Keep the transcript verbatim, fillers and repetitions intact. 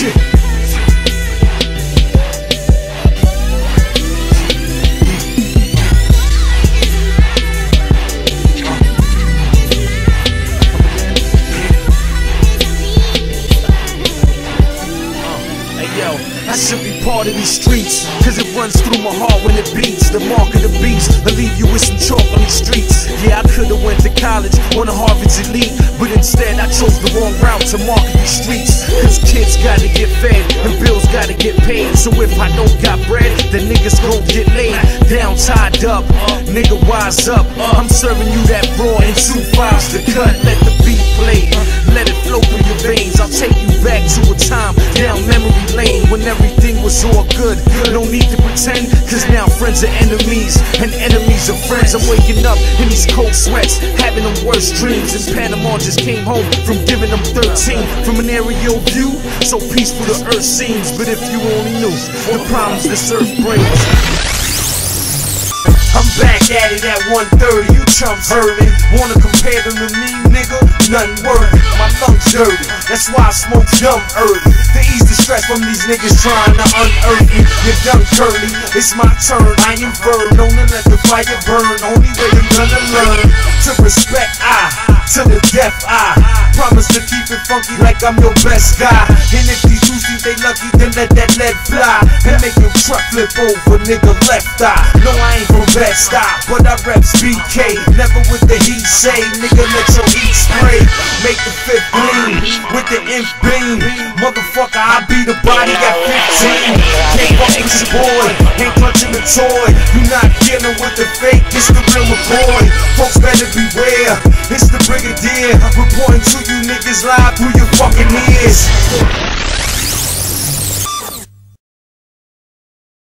I should be part of these streets, cause it runs through my heart when it beats. The mark of the beast, I'll leave you with some chalk on these streets. Yeah, I could've went to college on the Harvard's elite, but instead I chose the wrong route to market these streets. Cause kids gotta get fed, and bills gotta get paid. So if I don't got bread, then niggas gon' get laid. Down, tied up, nigga wise up. I'm serving you that raw and two fives to cut. Let the beat play, let it flow through your veins. I'll take you back to a time down memory lane when everything was all good. No need to pretend, cause now friends are enemies and enemies are friends. I'm waking up in these cold sweats, having them worst dreams. And Panama just came home from giving them thirteen from an aerial view. So peaceful the earth seems, but if you only knew the problems this earth brings. I'm back at it at one thirty, you chumps heard it. Wanna compare them to me, nigga? Nothing worthy, my lungs dirty. That's why I smoke dumb early, to ease the stress from these niggas trying to unearth me. You're done curly, it's my turn, I am firm. Don't let the fire burn, only way you're gonna learn to respect I, to the death I promise to keep it funky like I'm your best guy. And if these dudes think they lucky, then let that lead fly and make your truck flip over, nigga, left eye. No, I ain't from Bed-Stuy, but I reps B K. Never with the heat say, nigga, let your heat spray. Make the fifth gleam with the inch beam. Motherfucker, I beat the body at fifteen. Can't fuck with your boy, ain't clutching the toy. You not dealing with the fake, it's the real McCoy. Folks better beware, it's the Brigadier, reporting to you niggas live through your fucking ears.